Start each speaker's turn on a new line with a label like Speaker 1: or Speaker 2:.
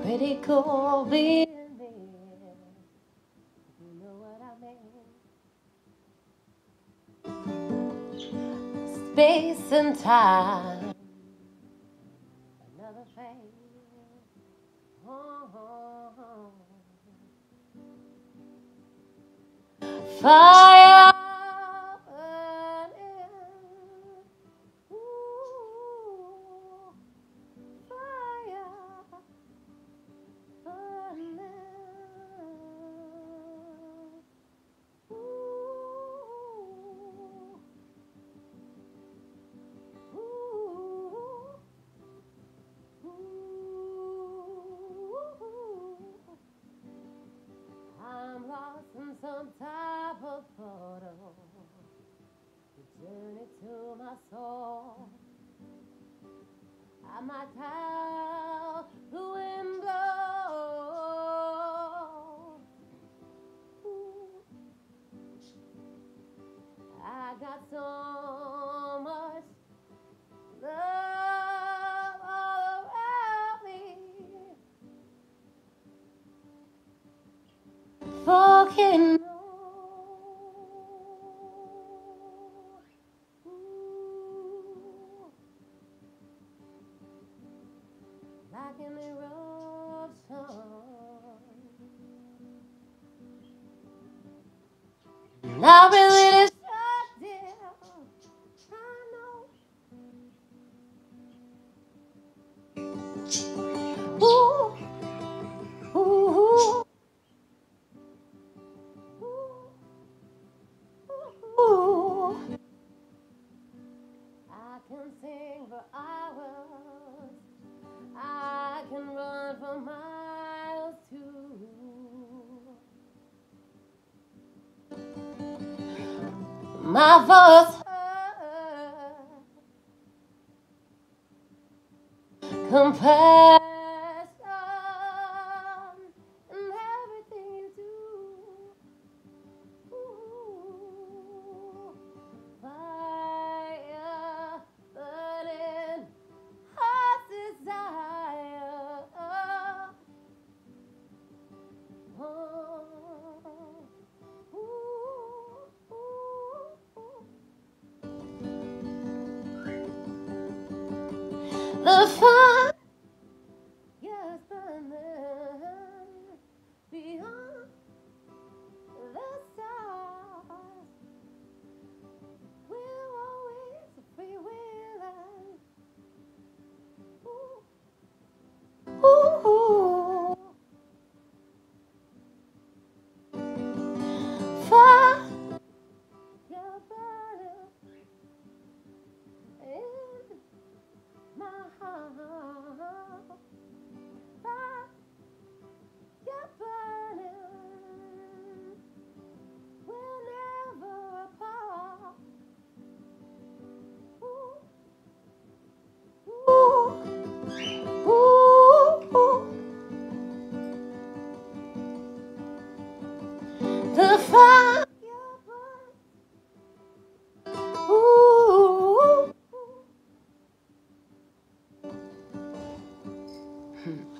Speaker 1: pretty cool being there. You know what I mean? Space and time, another phase. Oh. Fire burning. Ooh, fire burning. Ooh, ooh. I'm lost in some type of photo. The journey to my soul. I might have the wind blow. Ooh. I got so much love all around me. Fucking know. Ooh. Like an eruption. Not really to shut down. I know. Ooh, ooh, ooh, ooh. I can sing for hours. I can run for miles too. My voice hurt. Compassion in everything you do. Ooh, fire burning, heart desire. Oh, ooh, the fire. Yes, burning beyond the stars. We're always freewheeling. Ooh, ooh, fire burning in my heart. Fire burning. We're never apart. Ooh, ooh, ooh. The fire burns. Ooh.